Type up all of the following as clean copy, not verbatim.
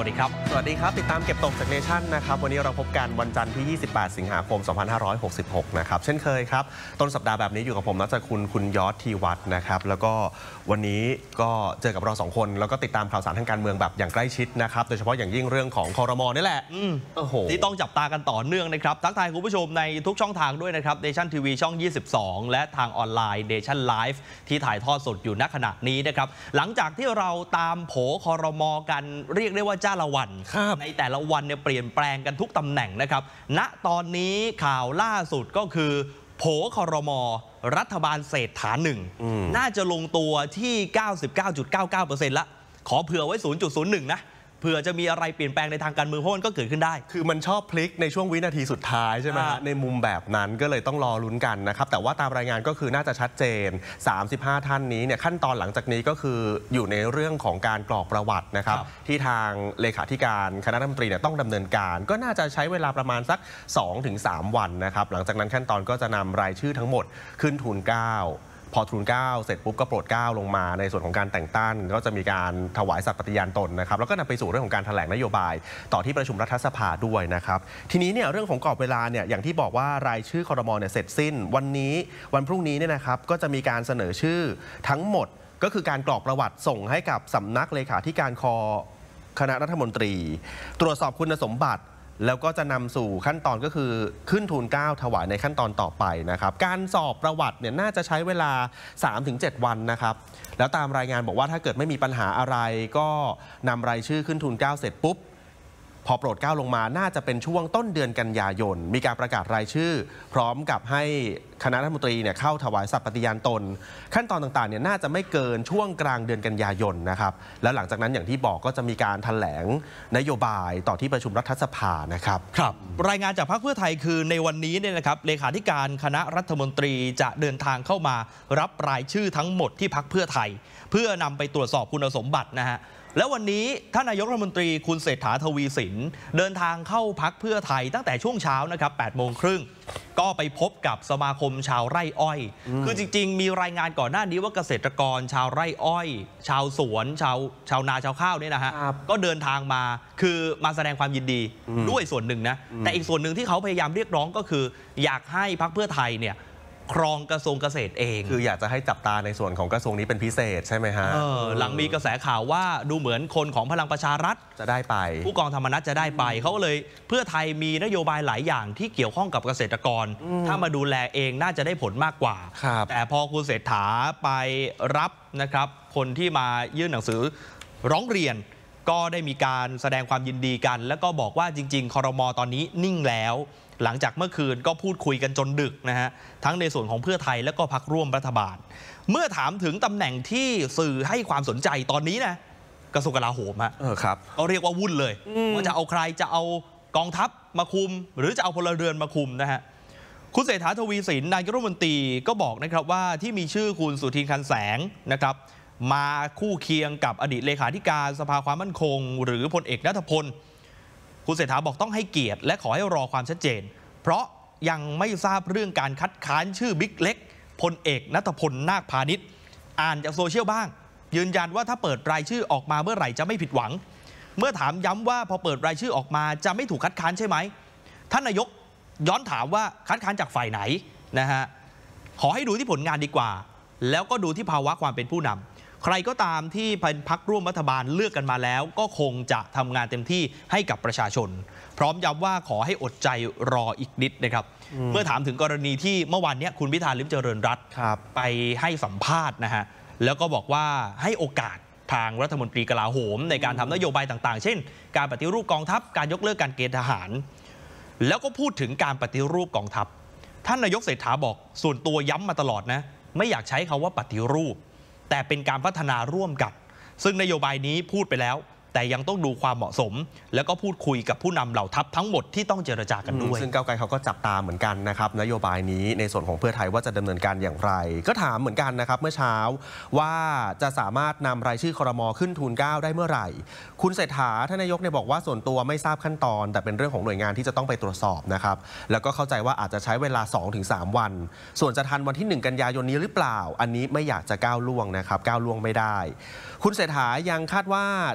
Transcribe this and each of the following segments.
วัสดีครับสวัสดีครับติดตามเก็บตกจากเนชั่นนะครับวันนี้เราพบกันวันจันทร์ที่ 28 สิงหาคม 2566 นะครับเช่นเคยครับต้นสัปดาห์แบบนี้อยู่กับผมนัชคุณยอดทีวัฒน์นะครับแล้วก็วันนี้ก็เจอกับเรา2คนแล้วก็ติดตามข่าวสารทางการเมืองแบบอย่างใกล้ชิดนะครับโดยเฉพาะอย่างยิ่งเรื่องของครม.นี่แหละที่ต้องจับตากันต่อเนื่องนะครับทักทายคุณผู้ชมในทุกช่องทางด้วยนะครับเนชั่นทีวีช่อง 22 และทางออนไลน์เนชั่นไลฟ์ที่ถ่ายทอดสดอยู่ณขณะนี้นะครับหลังจากที่เราตามโผครม.กันเรียกได้ว่าจ้าละวันในแต่ละวันเนี่ยเปลี่ยนแปลงกันทุกตำแหน่งนะครับณตอนนี้ข่าวล่าสุดก็คือโผครม.รัฐบาลเศรษฐาหนึ่งน่าจะลงตัวที่ 99.99% ละขอเผื่อไว้ 0.01 นะเผื่อจะมีอะไรเปลี่ยนแปลงในทางการเมืองเพราะมันก็เกิดขึ้นได้คือมันชอบพลิกในช่วงวินาทีสุดท้ายใช่ไหมฮะในมุมแบบนั้นก็เลยต้องรอลุ้นกันนะครับแต่ว่าตามรายงานก็คือน่าจะชัดเจน35ท่านนี้เนี่ยขั้นตอนหลังจากนี้ก็คืออยู่ในเรื่องของการกรอกประวัตินะครับที่ทางเลขาธิการคณะรัฐมนตรีเนี่ยต้องดำเนินการก็น่าจะใช้เวลาประมาณสัก 2-3 วันนะครับหลังจากนั้นขั้นตอนก็จะนำรายชื่อทั้งหมดขึ้นทูลเกล้าพอทูลเกล้าเสร็จปุ๊บก็โปรดเกล้าลงมาในส่วนของการแต่งตั้งก็จะมีการถวายสัตย์ปฏิญาณตนนะครับแล้วก็นำไปสู่เรื่องของการแถลงนโยบายต่อที่ประชุมรัฐสภาด้วยนะครับทีนี้เนี่ยเรื่องของกรอบเวลาเนี่ยอย่างที่บอกว่ารายชื่อครม.เนี่ยเสร็จสิ้นวันพรุ่งนี้เนี่ยนะครับก็จะมีการเสนอชื่อทั้งหมดก็คือการกรอกประวัติส่งให้กับสำนักเลขาธิการคณะรัฐมนตรีตรวจสอบคุณสมบัติแล้วก็จะนำสู่ขั้นตอนก็คือขึ้นทูลเกล้าถวายในขั้นตอนต่อไปนะครับการสอบประวัติเนี่ยน่าจะใช้เวลา 3-7 วันนะครับแล้วตามรายงานบอกว่าถ้าเกิดไม่มีปัญหาอะไรก็นำรายชื่อขึ้นทูลเกล้าเสร็จปุ๊บพอโปรดเกล้าลงมาน่าจะเป็นช่วงต้นเดือนกันยายนมีการประกาศรายชื่อพร้อมกับให้คณะรัฐมนตรีเนี่ยเข้าถวายสัตย์ปฏิญาณตนขั้นตอนต่างๆเนี่ยน่าจะไม่เกินช่วงกลางเดือนกันยายนนะครับแล้วหลังจากนั้นอย่างที่บอกก็จะมีการแถลงนโยบายต่อที่ประชุมรัฐสภานะครับครับรายงานจากพรรคเพื่อไทยคือในวันนี้เนี่ยนะครับเลขาธิการคณะรัฐมนตรีจะเดินทางเข้ามารับรายชื่อทั้งหมดที่พรรคเพื่อไทยเพื่อนำไปตรวจสอบคุณสมบัตินะฮะแล้ววันนี้ท่านนายกรัฐมนตรีคุณเศรษฐาทวีสินเดินทางเข้าพรรคเพื่อไทยตั้งแต่ช่วงเช้านะครับ 8:30 น.ก็ไปพบกับสมาคมชาวไร่อ้อยคือจริงๆมีรายงานก่อนหน้านี้ว่าเกษตรกรชาวไร่อ้อยชาวสวนชาวนาชาวข้าวเนี่ยนะฮะก็เดินทางมาคือมาแสดงความยินดีด้วยส่วนหนึ่งนะแต่อีกส่วนหนึ่งที่เขาพยายามเรียกร้องก็คืออยากให้พรรคเพื่อไทยเนี่ยครองกระทรวงเกษตรเองคืออยากจะให้จับตาในส่วนของกระทรวงนี้เป็นพิเศษใช่ไหมฮะหลังมีกระแสข่าวว่าดูเหมือนคนของพลังประชารัฐจะได้ไปผู้กองธรรมนัสจะได้ไปเขาเลยเพื่อไทยมีนโยบายหลายอย่างที่เกี่ยวข้องกับเกษตรกรถ้ามาดูแลเองน่าจะได้ผลมากกว่าแต่พอคุณเศรษฐาไปรับนะครับคนที่มายื่นหนังสือร้องเรียนก็ได้มีการแสดงความยินดีกันแล้วก็บอกว่าจริงๆครม.ตอนนี้นิ่งแล้วหลังจากเมื่อคืนก็พูดคุยกันจนดึกนะฮะทั้งในส่วนของเพื่อไทยและก็พรรคร่วมรัฐบาลเมื่อถามถึงตำแหน่งที่สื่อให้ความสนใจตอนนี้นะกระทรวงกลาโหมฮะครับก็เรียกว่าวุ่นเลยว่าจะเอาใครจะเอากองทัพมาคุมหรือจะเอาพลเรือนมาคุมนะฮะคุณเศรษฐาทวีสินนายกรัฐมนตรีก็บอกนะครับว่าที่มีชื่อคุณสุทินคลันแสงนะครับมาคู่เคียงกับอดีตเลขาธิการสภาความมั่นคงหรือพลเอกณัฐพลคุณเศรษฐาบอกต้องให้เกียรติและขอให้รอความชัดเจนเพราะยังไม่ทราบเรื่องการคัดค้านชื่อบิ๊กเล็กพลเอกณัฐพลนาคพาณิชย์อ่านจากโซเชียลบ้างยืนยันว่าถ้าเปิดรายชื่อออกมาเมื่อไหร่จะไม่ผิดหวังเมื่อถามย้ำว่าพอเปิดรายชื่อออกมาจะไม่ถูกคัดค้านใช่ไหมท่านนายกย้อนถามว่าคัดค้านจากฝ่ายไหนนะฮะขอให้ดูที่ผลงานดีกว่าแล้วก็ดูที่ภาวะความเป็นผู้นำใครก็ตามที่เป็นพรรคร่วมรัฐบาลเลือกกันมาแล้วก็คงจะทำงานเต็มที่ให้กับประชาชนพร้อมย้ำว่าขอให้อดใจรออีกนิดนะครับเมื่อถามถึงกรณีที่เมื่อวานนี้คุณพิธาลิ้มเจริญรัตน์ไปให้สัมภาษณ์นะฮะแล้วก็บอกว่าให้โอกาสทางรัฐมนตรีกลาโหมในการทำนโยบายต่างๆเช่นการปฏิรูปกองทัพการยกเลิกการเกณฑ์ทหารแล้วก็พูดถึงการปฏิรูปกองทัพท่านนายกเศรษฐาบอกส่วนตัวย้ำมาตลอดนะไม่อยากใช้คำว่าปฏิรูปแต่เป็นการพัฒนาร่วมกันซึ่งนโยบายนี้พูดไปแล้วแต่ยังต้องดูความเหมาะสมแล้วก็พูดคุยกับผู้นำเหล่าทัพทั้งหมดที่ต้องเจรจากันด้วยซึ่งก้าวไกลเขาก็จับตาเหมือนกันนะครับนโยบายนี้ในส่วนของเพื่อไทยว่าจะดำเนินการอย่างไรก็ถามเหมือนกันนะครับเมื่อเช้าว่าจะสามารถนำรายชื่อครม.ขึ้นทูลเกล้าได้เมื่อไหร่คุณเศรษฐาท่านนายกเนี่ยบอกว่าส่วนตัวไม่ทราบขั้นตอนแต่เป็นเรื่องของหน่วยงานที่จะต้องไปตรวจสอบนะครับแล้วก็เข้าใจว่าอาจจะใช้เวลา 2-3 วันส่วนจะทันวันที่1กันยายนนี้หรือเปล่าอันนี้ไม่อยากจะก้าวล่วงนะครับก้าวล่วงไม่ได้คุณเศรษฐายังคาดว่าจะแถล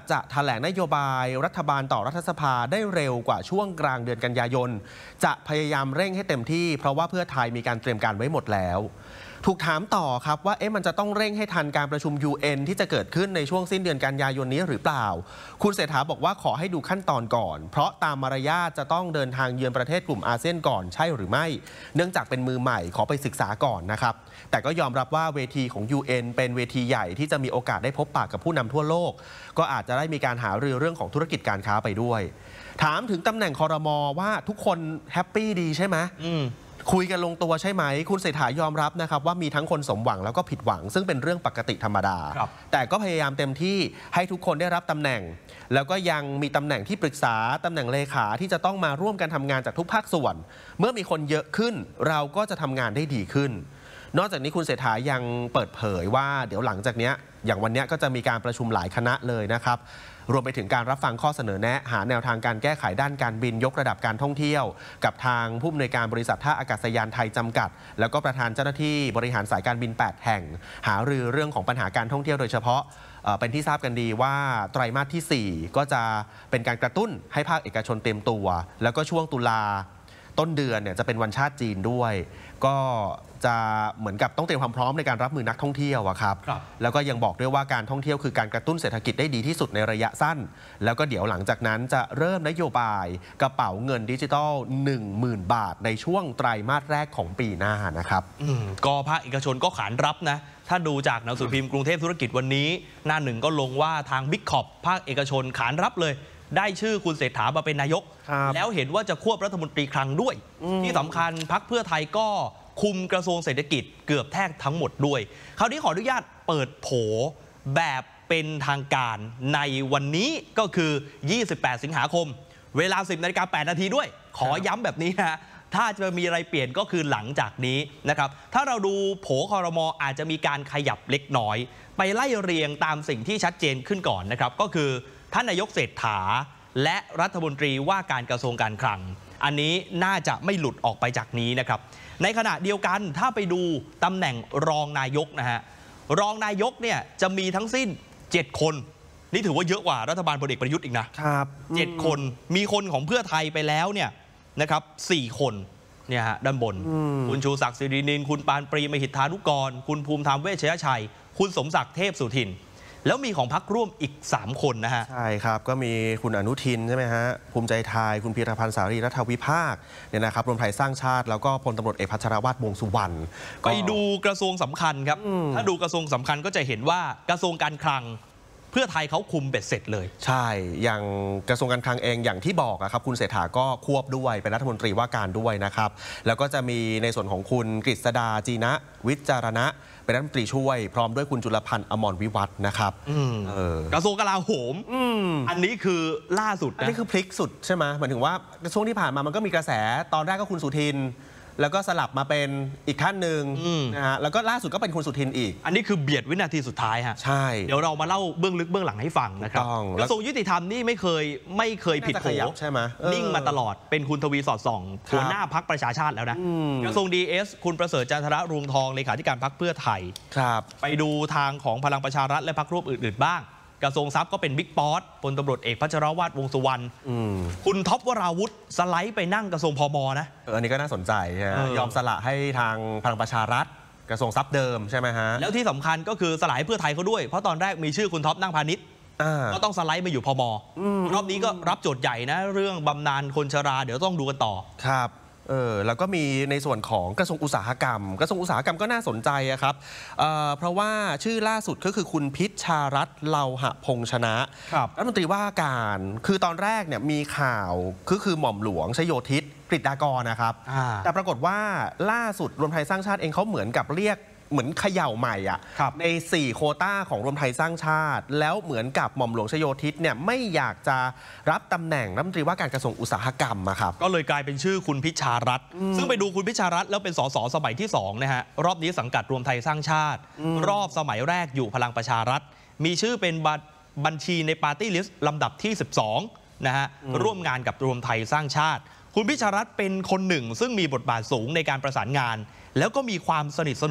ลงนโยบายรัฐบาลต่อรัฐสภาได้เร็วกว่าช่วงกลางเดือนกันยายนจะพยายามเร่งให้เต็มที่เพราะว่าเพื่อไทยมีการเตรียมการไว้หมดแล้วถูกถามต่อครับว่ามันจะต้องเร่งให้ทันการประชุม UN ที่จะเกิดขึ้นในช่วงสิ้นเดือนกันยายนนี้หรือเปล่าคุณเศรษฐาบอกว่าขอให้ดูขั้นตอนก่อนเพราะตามมารยาทจะต้องเดินทางเยือนประเทศกลุ่มอาเซียนก่อนใช่หรือไม่เนื่องจากเป็นมือใหม่ขอไปศึกษาก่อนนะครับแต่ก็ยอมรับว่าเวทีของ UN เป็นเวทีใหญ่ที่จะมีโอกาสได้พบปะกับผู้นำทั่วโลกก็อาจจะได้มีการหารือเรื่องของธุรกิจการค้าไปด้วยถามถึงตำแหน่งครม.ว่าทุกคนแฮปปี้ดีใช่ไหมคุยกันลงตัวใช่ไหมคุณเศรษฐายอมรับนะครับว่ามีทั้งคนสมหวังแล้วก็ผิดหวังซึ่งเป็นเรื่องปกติธรรมดาแต่ก็พยายามเต็มที่ให้ทุกคนได้รับตำแหน่งแล้วก็ยังมีตำแหน่งที่ปรึกษาตำแหน่งเลขาที่จะต้องมาร่วมกันทำงานจากทุกภาคส่วนเมื่อมีคนเยอะขึ้นเราก็จะทำงานได้ดีขึ้นนอกจากนี้คุณเศรษฐายังเปิดเผยว่าเดี๋ยวหลังจากนี้อย่างวันนี้ก็จะมีการประชุมหลายคณะเลยนะครับรวมไปถึงการรับฟังข้อเสนอแนะหาแนวทางการแก้ไขด้านการบินยกระดับการท่องเที่ยวกับทางผู้อำนวยการบริษัทท่าอากาศยานไทยจำกัดแล้วก็ประธานเจ้าหน้าที่บริหารสายการบิน8แห่งหารือเรื่องของปัญหาการท่องเที่ยวโดยเฉพาะเป็นที่ทราบกันดีว่าไตรมาสที่4ก็จะเป็นการกระตุ้นให้ภาคเอกชนเต็มตัวแล้วก็ช่วงตุลาต้นเดือนเนี่ยจะเป็นวันชาติจีนด้วยก็จะเหมือนกับต้องเตรียมความพร้อมในการรับมือนักท่องเที่ยวครับแล้วก็ยังบอกด้วยว่าการท่องเที่ยวคือการกระตุ้นเศรษฐกิจได้ดีที่สุดในระยะสั้นแล้วก็เดี๋ยวหลังจากนั้นจะเริ่มนโยบายกระเป๋าเงินดิจิทัล 10,000 บาทในช่วงไตรมาสแรกของปีหน้านะครับก็ภาคเอกชนก็ขานรับนะถ้าดูจากหนังสือพิมพ์กรุงเทพธุรกิจวันนี้หน้าหนึ่งก็ลงว่าทางบิ๊กคอปภาคเอกชนขานรับเลยได้ชื่อคุณเศรษฐามาเป็นนายกแล้วเห็นว่าจะควบรัฐมนตรีคลังด้วยที่สำคัญพรรคเพื่อไทยก็คุมกระทรวงเศรษฐกิจเกือบแทบทั้งหมดด้วยคราวนี้ขออนุญาตเปิดโผแบบเป็นทางการในวันนี้ก็คือ28สิงหาคมเวลา 10:08 นาทีด้วยขอย้ำแบบนี้นะถ้าจะมีอะไรเปลี่ยนก็คือหลังจากนี้นะครับถ้าเราดูโผครม.อาจจะมีการขยับเล็กน้อยไปไล่เรียงตามสิ่งที่ชัดเจนขึ้นก่อนนะครับก็คือท่านนายกเศรษฐาและรัฐมนตรีว่าการกระทรวงการคลังอันนี้น่าจะไม่หลุดออกไปจากนี้นะครับในขณะเดียวกันถ้าไปดูตำแหน่งรองนายกนะฮะรองนายกเนี่ยจะมีทั้งสิ้น7คนนี่ถือว่าเยอะกว่ารัฐบาลพลเอกประยุทธ์อีกนะครับ7คนมีคนของเพื่อไทยไปแล้วเนี่ยนะครับ4คนเนี่ยฮะด้านบนคุณชูศักดิ์สิรินินคุณปานปรีมหิทธานุกรคุณภูมิธรรมเวชยชัยคุณสมศักดิ์เทพสุทินแล้วมีของพรรคร่วมอีก3คนนะฮะใช่ครับก็มีคุณอนุทินใช่ไหมฮะภูมิใจไทยคุณพีรพันธ์สารีรัฐวิภาคเนี่ยนะครับรวมไทยสร้างชาติแล้วก็พลตำรวจเอกพัชรวาทวงษ์สุวรรณไปดูกระทรวงสำคัญครับถ้าดูกระทรวงสำคัญก็จะเห็นว่ากระทรวงการคลังเพื่อไทยเขาคุมเบ็ดเสร็จเลยใช่อย่างกระทรวงการคลังเองอย่างที่บอกครับคุณเศรษฐาก็ควบด้วยเป็นรัฐมนตรีว่าการด้วยนะครับแล้วก็จะมีในส่วนของคุณกฤษดาจีนะวิจารณะเป็นรัฐมนตรีช่วยพร้อมด้วยคุณจุลพันธ์อมรวิวัฒน์นะครับกระทรวงกลาโหมอันนี้คือล่าสุดอันนี้คือพลิกสุดใช่ไหมหมายถึงว่าช่วงที่ผ่านมามันก็มีกระแสตอนแรกก็คุณสุทินแล้วก็สลับมาเป็นอีกท่านหนึ่งนะฮะแล้วก็ล่าสุดก็เป็นคุณสุทินอีกอันนี้คือเบียดวินาทีสุดท้ายฮะใช่เดี๋ยวเรามาเล่าเบื้องลึกเบื้องหลังให้ฟังนะครับกระทรวงยุติธรรมนี่ไม่เคยผิดโผใช่ไหมนิ่งมาตลอดเป็นคุณทวีสอดส่องหัวหน้าพรรคประชาชาติแล้วนะกระทรวง DS คุณประเสริฐจันทระรวงทองเลขาธิการพรรคเพื่อไทยครับไปดูทางของพลังประชารัฐและพรรคร่วมอื่นๆบ้างกระทรวงทรัพย์ก็เป็นบิ๊กป๊อตพลตำรวจเอกพัชรวาทวงษ์สุวรรณคุณท็อปวราวุธสไลด์ไปนั่งกระทรวงพม.นะอันนี้ก็น่าสนใจใช่ไหมยอมสละให้ทางพลังประชารัฐกระทรวงทรัพย์เดิมใช่ไหมฮะแล้วที่สำคัญก็คือสลายเพื่อไทยเขาด้วยเพราะตอนแรกมีชื่อคุณท็อปนั่งพาณิชย์ก็ต้องสไลด์มาอยู่พม.รอบนี้ก็รับโจทย์ใหญ่นะเรื่องบำนาญคนชราเดี๋ยวต้องดูกันต่อครับแล้วก็มีในส่วนของกระทรวงอุตสาหกรรมกระทรวงอุตสาหกรรมก็น่าสนใจครับเพราะว่าชื่อล่าสุดก็คือคุณพิชชารัตน์เลาหะพงษ์ชนะรัฐมนตรีว่าการคือตอนแรกเนี่ยมีข่าวคือหม่อมหลวงชโยธิตกฤษฎากรนะครับแต่ปรากฏว่าล่าสุดรวมไทยสร้างชาติเองเขาเหมือนกับเรียกเหมือนเขย่าใหม่อ่ะใน4โควต้าของรวมไทยสร้างชาติแล้วเหมือนกับหม่อมหลวงชโยธิตเนี่ยไม่อยากจะรับตำแหน่งรัฐมนตรีว่าการกระทรวงอุตสาหกรรมครับก็เลยกลายเป็นชื่อคุณพิชารัตน์ซึ่งไปดูคุณพิชารัตน์แล้วเป็นสสสมัยที่2นะฮะรอบนี้สังกัดรวมไทยสร้างชาติรอบสมัยแรกอยู่พลังประชารัฐมีชื่อเป็นบัญชีในปาร์ตี้ลิสต์ลำดับที่12นะฮะร่วมงานกับรวมไทยสร้างชาติคุณพิชารัตน์เป็นคนหนึ่งซึ่งมีบทบาทสูงในการประสานงานแล้วก็มีความสนิทสนม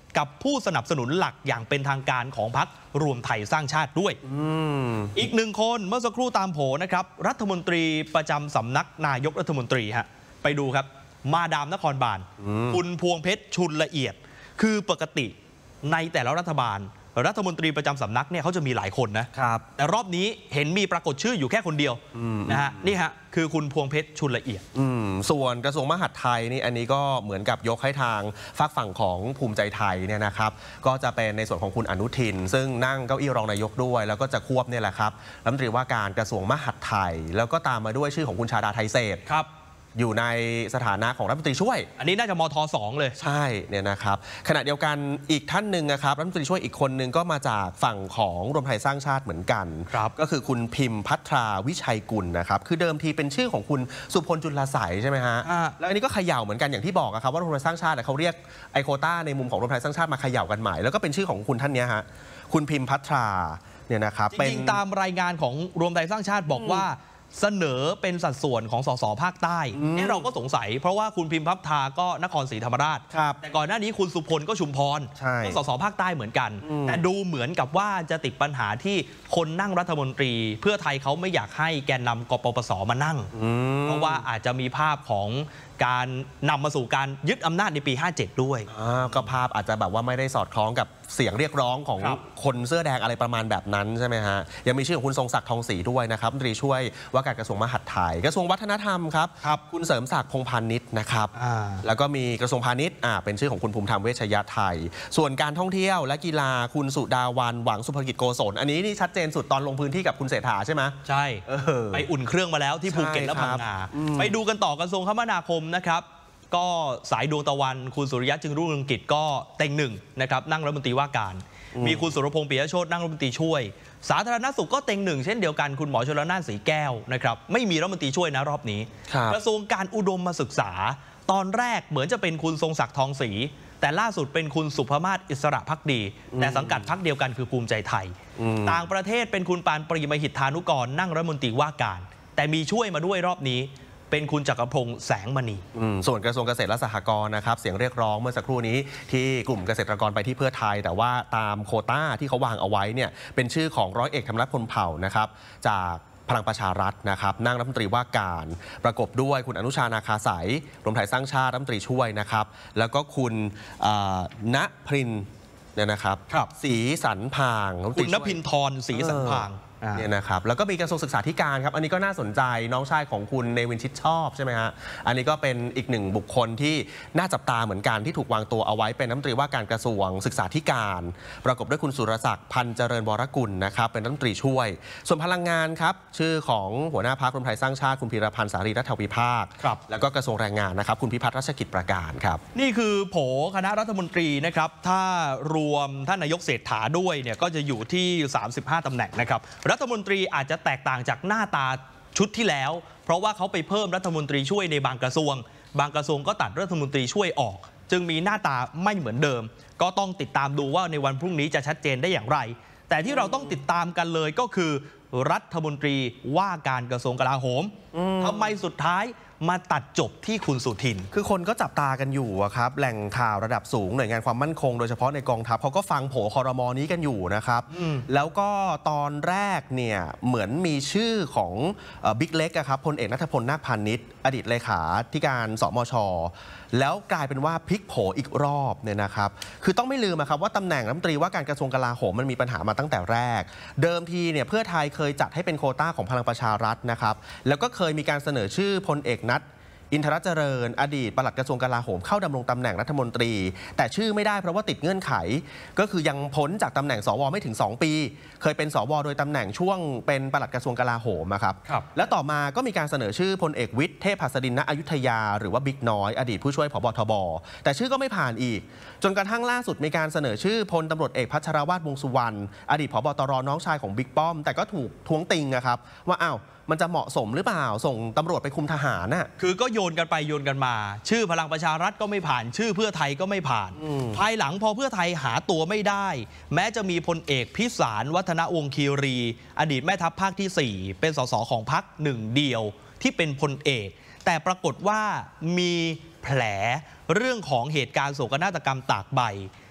กับผู้สนับสนุนหลักอย่างเป็นทางการของพรรครวมไทยสร้างชาติด้วยอีกหนึ่งคนเมื่อสักครู่ตามโผนะครับรัฐมนตรีประจำสำนักนายกรัฐมนตรีฮะไปดูครับมาดามนครบาลคุณพวงเพชรชุนละเอียดคือปกติในแต่ละรัฐบาลรัฐมนตรีประจำสำนักเนี่ยเขาจะมีหลายคนนะครับแต่รอบนี้เห็นมีปรากฏชื่ออยู่แค่คนเดียวนะฮะนี่ฮะคือคุณพวงเพชรชุนละเอียดส่วนกระทรวงมหาดไทยนี่อันนี้ก็เหมือนกับยกให้ทางฝากฝั่งของภูมิใจไทยเนี่ยนะครับก็จะเป็นในส่วนของคุณอนุทินซึ่งนั่งเก้าอี้รองนายกด้วยแล้วก็จะควบเนี่ยแหละครับรัฐมนตรีว่าการกระทรวงมหาดไทยแล้วก็ตามมาด้วยชื่อของคุณชาดาไทเศษครับอยู่ในสถานะของรัฐมนตรีช่วยอันนี้น่าจะมท2เลยใช่เนี่ยนะครับขณะเดียวกันอีกท่านหนึ่งนะครับรัฐมนตรีช่วยอีกคนหนึ่งก็มาจากฝั่งของรวมไทยสร้างชาติเหมือนกันก็คือคุณพิมพ์พัทราวิชัยกุลนะครับคือเดิมทีเป็นชื่อของคุณสุพลจุลไสยใช่ไหมฮะแล้วอันนี้ก็เขย่าเหมือนกันอย่างที่บอกครับว่ารวมไทยสร้างชาติเขาเรียกไอโคต้าในมุมของรวมไทยสร้างชาติมาเขย่ากันใหม่แล้วก็เป็นชื่อของคุณท่านนี้ฮะคุณพิมพ์พัทราเนี่ยนะครับจริงๆตามรายงานของรวมไทยสร้างชาติบอกว่าเสนอเป็นสัดส่วนของสสภาคใต้เราก็สงสัยเพราะว่าคุณพิมพ์พัทราก็นครศรีธรรมราชแต่ก่อนหน้านี้คุณสุพลก็ชุมพรก็สสภาคใต้เหมือนกันแต่ดูเหมือนกับว่าจะติดปัญหาที่คนนั่งรัฐมนตรีเพื่อไทยเขาไม่อยากให้แกนนำกปปสมานั่งเพราะว่าอาจจะมีภาพของการนำมาสู่การยึดอำนาจในปี 57 ด้วยก็ภาพอาจจะแบบว่าไม่ได้สอดคล้องกับเสียงเรียกร้องของคนเสื้อแดงอะไรประมาณแบบนั้นใช่ไหมฮะยังมีชื่อของคุณทรงศักดิ์ทองศรีด้วยนะครับรัฐมนตรีช่วยว่าการกระทรวงมหาดไทยกระทรวงวัฒนธรรมครับคุณเสริมศักดิ์พงษ์พาณิชย์นะครับแล้วก็มีกระทรวงพาณิชย์เป็นชื่อของคุณภูมิธรรมเวชยไทยส่วนการท่องเที่ยวและกีฬาคุณสุดาวันหวังสุภกิจโกศลอันนี้นี่ชัดเจนสุดตอนลงพื้นที่กับคุณเศรษฐาใช่ไหมใช่ไปอุ่นเครื่องมาแล้วที่ภูเก็ตและพังงาไปดูกันต่อกระทรวงคมนาคมนะครับก็สายดวงตะวันคุณสุริยะจึงรุ่งเรืองกิจก็เต็งหนึ่งนะครับนั่งรัฐมนตรีว่าการมีคุณสุรพงษ์ปิยโชตินั่งรัฐมนตรีช่วยสาธารณสุขก็เต็งหนึ่งเช่นเดียวกันคุณหมอชลน่านสีแก้วนะครับไม่มีรัฐมนตรีช่วยนะรอบนี้กระทรวงการอุดมศึกษาตอนแรกเหมือนจะเป็นคุณทรงศักดิ์ทองศรีแต่ล่าสุดเป็นคุณสุภมาศอิสระภักดีแต่สังกัดพรรคเดียวกันคือภูมิใจไทยต่างประเทศเป็นคุณปานปรีมหิทธานุกรนั่งรัฐมนตรีว่าการแต่มีช่วยมาด้วยรอบนี้เป็นคุณจักรพงษ์แสงมณีส่วนกระทรวงเกษตรและสหกรณ์นะครับเสียงเรียกร้องเมื่อสักครู่นี้ที่กลุ่มเกษตรกรไปที่เพื่อไทยแต่ว่าตามโควต้าที่เขาวางเอาไว้เนี่ยเป็นชื่อของร้อยเอกธรรมนัสพลเผ่านะครับจากพลังประชารัฐนะครับนั่งรัฐมนตรีว่าการประกบด้วยคุณอนุชานาคาสายรวมไทยสร้างชาติรัฐมนตรีช่วยนะครับแล้วก็คุณณพรินเนี่ยนะครับศรีสันพางคุณณพินทรศรีสันพางเนี่ยนะครับแล้วก็มีกระทรวงศึกษาธิการครับอันนี้ก็น่าสนใจน้องชายของคุณเนวินชิดชอบใช่ไหมฮะอันนี้ก็เป็นอีกหนึ่งบุคคลที่น่าจับตาเหมือนกันที่ถูกวางตัวเอาไว้เป็นรัฐมนตรีว่าการกระทรวงศึกษาธิการประกบด้วยคุณสุรศักดิ์พันเจริญวรกุลนะครับเป็นรัฐมนตรีช่วยส่วนพลังงานครับชื่อของหัวหน้าพรรครวมไทยสร้างชาติคุณพีรพันธ์สารีรัฐวิภาคแล้วก็กระทรวงแรงงานนะครับคุณพิพัฒน์รัชกิจประการครับนี่คือโผคณะรัฐมนตรีนะครับถ้ารวมท่านนายกเศรษฐาด้วยเนี่ยก็จะอยู่ที่35ตำแหน่งนะครับรัฐมนตรีอาจจะแตกต่างจากหน้าตาชุดที่แล้วเพราะว่าเขาไปเพิ่มรัฐมนตรีช่วยในบางกระทรวงก็ตัดรัฐมนตรีช่วยออกจึงมีหน้าตาไม่เหมือนเดิมก็ต้องติดตามดูว่าในวันพรุ่งนี้จะชัดเจนได้อย่างไรแต่ที่เราต้องติดตามกันเลยก็คือรัฐมนตรีว่าการกระทรวงกลาโหมทำไมสุดท้ายมาตัดจบที่คุณสุทินคือคนก็จับตากันอยู่ครับแหล่งข่าวระดับสูงหน่วยงานความมั่นคงโดยเฉพาะในกองทัพเขาก็ฟังโผครม.นี้กันอยู่นะครับแล้วก็ตอนแรกเนี่ยเหมือนมีชื่อของบิ๊กเล็กครับพลเอกณัฐพลนาคพานิชอดีตเลขาธิการสมช.แล้วกลายเป็นว่าพลิกโผอีกรอบเนี่ยนะครับคือต้องไม่ลืมครับว่าตำแหน่งรัฐมนตรีว่าการกระทรวงกลาโหมมันมีปัญหามาตั้งแต่แรกเดิมทีเนี่ยเพื่อไทยเคยจัดให้เป็นโควต้าของพลังประชารัฐนะครับแล้วก็เคยมีการเสนอชื่อพลเอกนัทอินทรเจริญอดีตปลัดกระทรวงกลาโหมเข้าดำรงตำแหน่งรัฐมนตรีแต่ชื่อไม่ได้เพราะว่าติดเงื่อนไขก็คือยังพ้นจากตำแหน่งสวไม่ถึง2ปีเคยเป็นสวโดยตำแหน่งช่วงเป็นปลัดกระทรวงกลาโหมครับและต่อมาก็มีการเสนอชื่อพลเอกวิทย์เทพหัสดินณอยุธยาหรือว่าบิ๊กน้อยอดีตผู้ช่วยผบ.ทบ.แต่ชื่อก็ไม่ผ่านอีกจนกระทั่งล่าสุดมีการเสนอชื่อพลตำรวจเอกพัชรวาทวงษ์สุวรรณอดีตผบ.ตร.น้องชายของบิ๊กป้อมแต่ก็ถูกท้วงติงครับว่าอ้าวมันจะเหมาะสมหรือเปล่าส่งตำรวจไปคุมทหารน่ะคือก็โยนกันไปโยนกันมาชื่อพลังประชารัฐก็ไม่ผ่านชื่อเพื่อไทยก็ไม่ผ่านภายหลังพอเพื่อไทยหาตัวไม่ได้แม้จะมีพลเอกพิสารวัฒนวงศ์คีรีอดีตแม่ทัพภาคที่4เป็นสสของพรรคหนึ่งเดียวที่เป็นพลเอกแต่ปรากฏว่ามีแผลเรื่องของเหตุการณ์โศกนาฏกรรมตากใบ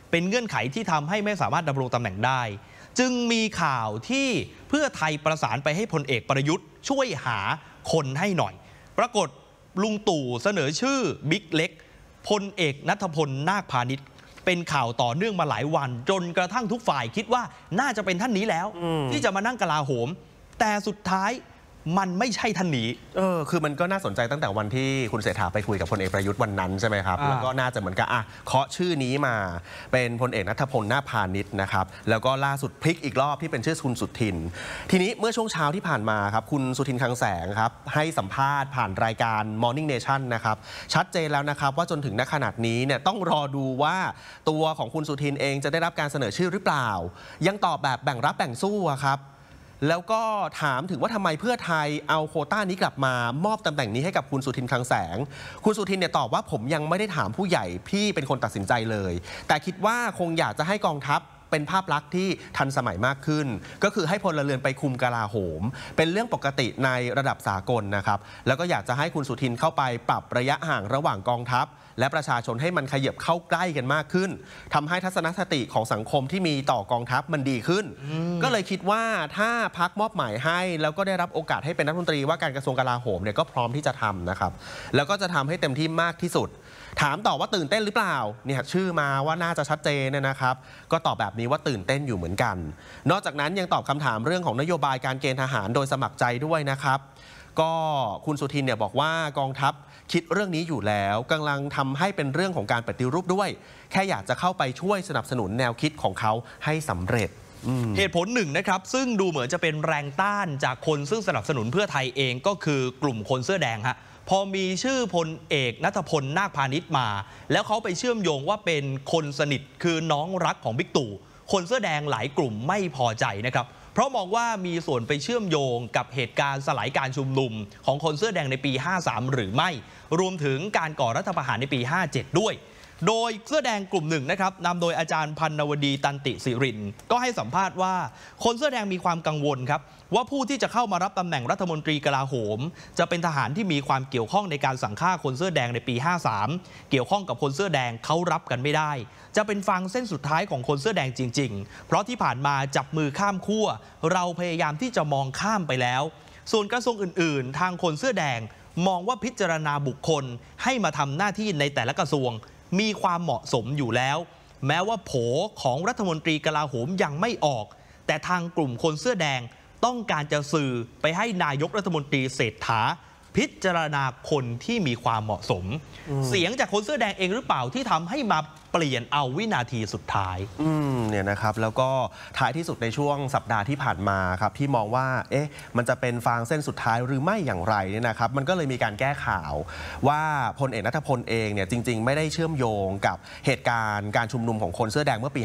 เป็นเงื่อนไขที่ทำให้ไม่สามารถดำรงตำแหน่งได้จึงมีข่าวที่เพื่อไทยประสานไปให้พลเอกประยุทธ์ช่วยหาคนให้หน่อยปรากฏลุงตู่เสนอชื่อบิ๊กเล็กพลเอกณัฐพลนาคพาณิชย์เป็นข่าวต่อเนื่องมาหลายวันจนกระทั่งทุกฝ่ายคิดว่าน่าจะเป็นท่านนี้แล้วที่จะมานั่งกลาโหมแต่สุดท้ายมันไม่ใช่ท่านนี้คือมันก็น่าสนใจตั้งแต่วันที่คุณเศรษฐาไปคุยกับพลเอกประยุทธ์วันนั้นใช่ไหมครับแล้วก็น่าจะเหมือนกับเคาะชื่อนี้มาเป็นพลเอกณัฐพลนาคพาณิชย์นะครับแล้วก็ล่าสุดพลิกอีกรอบที่เป็นชื่อคุณสุทินทีนี้เมื่อช่วงเช้าที่ผ่านมาครับคุณสุทินคลังแสงครับให้สัมภาษณ์ผ่านรายการ Morning Nation นะครับชัดเจนแล้วนะครับว่าจนถึงณขณะนี้เนี่ยต้องรอดูว่าตัวของคุณสุทินเองจะได้รับการเสนอชื่อหรือเปล่ายังตอบแบบแบ่งรับแบ่งสู้ครับแล้วก็ถามถึงว่าทำไมเพื่อไทยเอาโควต้านี้กลับมามอบตำแหน่งนี้ให้กับคุณสุทินคลังแสงคุณสุทินเนี่ยตอบว่าผมยังไม่ได้ถามผู้ใหญ่พี่เป็นคนตัดสินใจเลยแต่คิดว่าคงอยากจะให้กองทัพเป็นภาพลักษณ์ที่ทันสมัยมากขึ้นก็คือให้พลเรือนไปคุมกลาโหมเป็นเรื่องปกติในระดับสากลนะครับแล้วก็อยากจะให้คุณสุทินเข้าไปปรับระยะห่างระหว่างกองทัพและประชาชนให้มันขยับเข้าใกล้กันมากขึ้นทำให้ทัศนคติของสังคมที่มีต่อกองทัพมันดีขึ้นก็เลยคิดว่าถ้าพรรคมอบหมายให้แล้วก็ได้รับโอกาสให้เป็นรัฐมนตรีว่าการกระทรวงกลาโหมเนี่ยก็พร้อมที่จะทำนะครับแล้วก็จะทำให้เต็มที่มากที่สุดถามต่อว่าตื่นเต้นหรือเปล่าเนี่ยชื่อมาว่าน่าจะชัดเจนนะครับก็ตอบแบบนี้ว่าตื่นเต้นอยู่เหมือนกันนอกจากนั้นยังตอบคำถามเรื่องของนโยบายการเกณฑ์ทหารโดยสมัครใจด้วยนะครับก็คุณสุทินเนี่ยบอกว่ากองทัพคิดเรื่องนี้อยู่แล้วกำลังทำให้เป็นเรื่องของการปฏิรูปด้วยแค่อยากจะเข้าไปช่วยสนับสนุนแนวคิดของเขาให้สำเร็จเหตุผลหนึ่งนะครับซึ่งดูเหมือนจะเป็นแรงต้านจากคนซึ่งสนับสนุนเพื่อไทยเองก็คือกลุ่มคนเสื้อแดงฮะพอมีชื่อพลเอกณัฐพลนาคพาณิชย์มาแล้วเขาไปเชื่อมโยงว่าเป็นคนสนิทคือน้องรักของบิ๊กตู่คนเสื้อแดงหลายกลุ่มไม่พอใจนะครับเพราะมองว่ามีส่วนไปเชื่อมโยงกับเหตุการณ์สลายการชุมนุมของคนเสื้อแดงในปี 53 หรือไม่รวมถึงการก่อรัฐประหารในปี 57 ด้วยโดยเสื้อแดงกลุ่มหนึ่งนะครับนำโดยอาจารย์พันนวดีตันติสิรินก็ให้สัมภาษณ์ว่าคนเสื้อแดงมีความกังวลครับว่าผู้ที่จะเข้ามารับตำแหน่งรัฐมนตรีกลาโหมจะเป็นทหารที่มีความเกี่ยวข้องในการสั่งฆ่าคนเสื้อแดงในปี 53 เกี่ยวข้องกับคนเสื้อแดงเขารับกันไม่ได้จะเป็นฟางเส้นสุดท้ายของคนเสื้อแดงจริงๆเพราะที่ผ่านมาจับมือข้ามขั้วเราพยายามที่จะมองข้ามไปแล้วส่วนกระทรวงอื่นๆทางคนเสื้อแดงมองว่าพิจารณาบุคคลให้มาทำหน้าที่ในแต่ละกระทรวงมีความเหมาะสมอยู่แล้วแม้ว่าโผของรัฐมนตรีกลาโหมยังไม่ออกแต่ทางกลุ่มคนเสื้อแดงต้องการจะสื่อไปให้นายกรัฐมนตรีเศรษฐาพิจารณาคนที่มีความเหมาะสมเสียงจากคนเสื้อแดงเองหรือเปล่าที่ทำให้มาเปลี่ยนเอาวินาทีสุดท้ายเนี่ยนะครับแล้วก็ท้ายที่สุดในช่วงสัปดาห์ที่ผ่านมาครับที่มองว่ามันจะเป็นฟางเส้นสุดท้ายหรือไม่อย่างไรเนี่ยนะครับมันก็เลยมีการแก้ข่าวว่าพลเอกณัฐพลเองเนี่ยจริงๆไม่ได้เชื่อมโยงกับเหตุการณ์การชุมนุมของคนเสื้อแดงเมื่อปี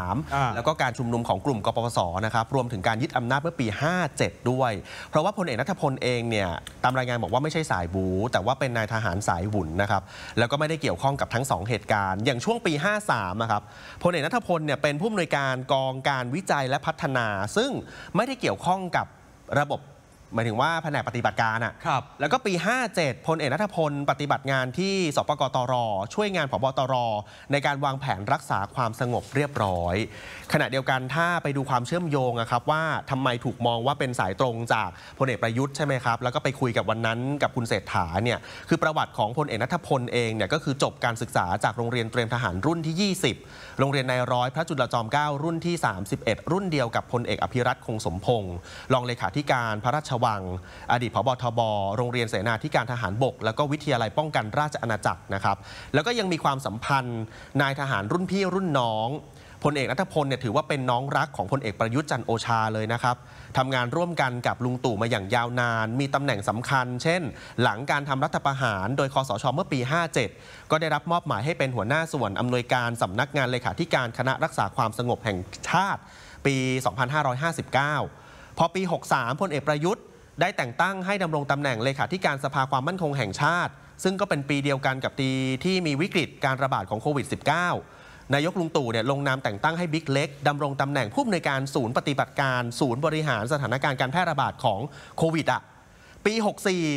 53 แล้วก็การชุมนุมของกลุ่มกปปสนะครับรวมถึงการยึดอำนาจเมื่อปี 57 ด้วยเพราะว่าพลเอกณัฐพลเองเนี่ยตามรายงานบอกว่าไม่ใช่สายบู๊แต่ว่าเป็นนายทหารสายหุ่นนะครับแล้วก็ไม่ได้เกี่ยวข้องกับทั้ง2เหตุการณ์อย่างช่วงปี 53 นะครับพลเอกณัฐพลเนี่ยเป็นผู้อำนวยการกองการวิจัยและพัฒนาซึ่งไม่ได้เกี่ยวข้องกับระบบหมายถึงว่าแผนกปฏิบัติการแล้วก็ปี 57 พลเอกณัฐพลปฏิบัติงานที่สปกตรช่วยงานผบตรในการวางแผนรักษาความสงบเรียบร้อยขณะเดียวกันถ้าไปดูความเชื่อมโยงครับว่าทำไมถูกมองว่าเป็นสายตรงจากพลเอกประยุทธ์ใช่ไหมครับแล้วก็ไปคุยกับวันนั้นกับคุณเศรษฐาเนี่ยคือประวัติของพลเอกณัฐพลเองเนี่ยก็คือจบการศึกษาจากโรงเรียนเตรียมทหารรุ่นที่ 20 โรงเรียนนายร้อยพระจุลจอมเกล้ารุ่นที่ 31 รุ่นเดียวกับพลเอกอภิรัตคงสมพงษ์รองเลขาธิการพระราชวังอดีตผบทบโรงเรียนเสนาธิการทหารบกแล้วก็วิทยาลัยป้องกันราชอาณาจักรนะครับแล้วก็ยังมีความสัมพันธ์นายทหารรุ่นพี่รุ่นน้องพลเอกณัฐพลเนี่ยถือว่าเป็นน้องรักของพลเอกประยุทธ์จันทร์โอชาเลยนะครับทำงานร่วมกันกับลุงตู่มาอย่างยาวนานมีตำแหน่งสำคัญเช่นหลังการทำรัฐประหารโดยคสช.เมื่อปี 57 ก็ได้รับมอบหมายให้เป็นหัวหน้าส่วนอำนวยการสำนักงานเลขาธิการคณะรักษาความสงบแห่งชาติปี 2559 พอปี 63 พลเอกประยุทธ์ได้แต่งตั้งให้ดำรงตำแหน่งเลขาธิการสภาความมั่นคงแห่งชาติซึ่งก็เป็นปีเดียวกันกับปีที่มีวิกฤตการระบาดของโควิด -19 นายกลุงตู่เนี่ยลงนามแต่งตั้งให้บิ๊กเล็กดำรงตำแหน่งผู้อำนวยการศูนย์ปฏิบัติการศูนย์บริหารสถานการณ์การแพร่ระบาดของโควิดปี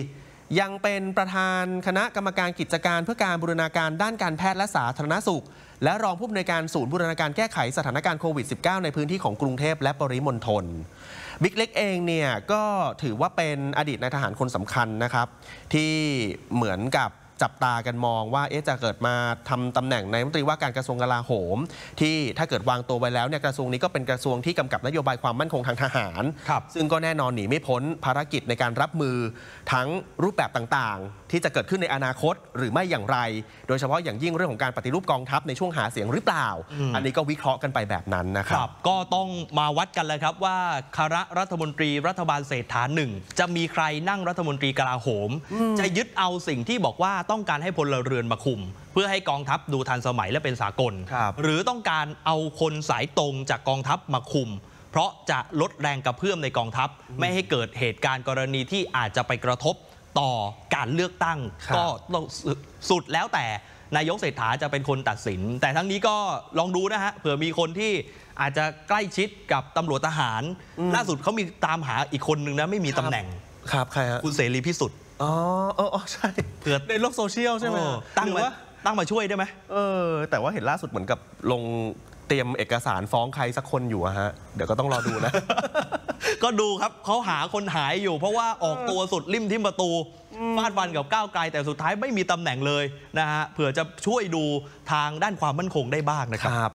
64 ยังเป็นประธานคณะกรรมการกิจการเพื่อการบูรณาการด้านการแพทย์และสาธารณสุขและรองผู้อำนวยการศูนย์บูรณาการแก้ไขสถานการณ์โควิด -19 ในพื้นที่ของกรุงเทพและปริมณฑลบิ๊กเล็กเองเนี่ยก็ถือว่าเป็นอดีตนายทหารคนสำคัญนะครับที่เหมือนกับจับตากันมองว่าจะเกิดมาทำตำแหน่งนายรัฐมนตรีว่าการกระทรวงกลาโหมที่ถ้าเกิดวางตัวไว้แล้วเนี่ยกระทรวงนี้ก็เป็นกระทรวงที่กำกับนโยบายความมั่นคงทางทหารซึ่งก็แน่นอนหนีไม่พ้นภารกิจในการรับมือทั้งรูปแบบต่างๆที่จะเกิดขึ้นในอนาคตหรือไม่อย่างไรโดยเฉพาะอย่างยิ่งเรื่องของการปฏิรูปกองทัพในช่วงหาเสียงหรือเปล่าอันนี้ก็วิเคราะห์กันไปแบบนั้นนะครับก็ต้องมาวัดกันเลยครับว่าคณะรัฐมนตรีรัฐบาลเศรษฐาหนึ่งจะมีใครนั่งรัฐมนตรีกลาโหมจะยึดเอาสิ่งที่บอกว่าต้องการให้พลเรือนมาคุมเพื่อให้กองทัพดูทันสมัยและเป็นสากลหรือต้องการเอาคนสายตรงจากกองทัพมาคุมเพราะจะลดแรงกระเพื่อมในกองทัพไม่ให้เกิดเหตุการณ์กรณีที่อาจจะไปกระทบต่อการเลือกตั้งก็สุดแล้วแต่นายกเศรษฐาจะเป็นคนตัดสินแต่ทั้งนี้ก็ลองดูนะฮะเผื่อมีคนที่อาจจะใกล้ชิดกับตำรวจทหารล่าสุดเขามีตามหาอีกคนนึงนะไม่มีตำแหน่งครับใครฮะคุณเสรีพิสุทธิ์ใช่เผื่อในโลกโซเชียลใช่ไหมตั้งมาช่วยได้ไหมแต่ว่าเห็นล่าสุดเหมือนกับลงเตรียมเอกสารฟ้องใครสักคนอยู่ฮะเดี๋ยวก็ต้องรอดูนะก็ดูครับเขาหาคนหายอยู่เพราะว่าออกตัวสุดริมทิ่มประตูฟาดฟันกับก้าวไกลแต่สุดท้ายไม่มีตำแหน่งเลยนะฮะเผื่อจะช่วยดูทางด้านความมั่นคงได้บ้างนะครับ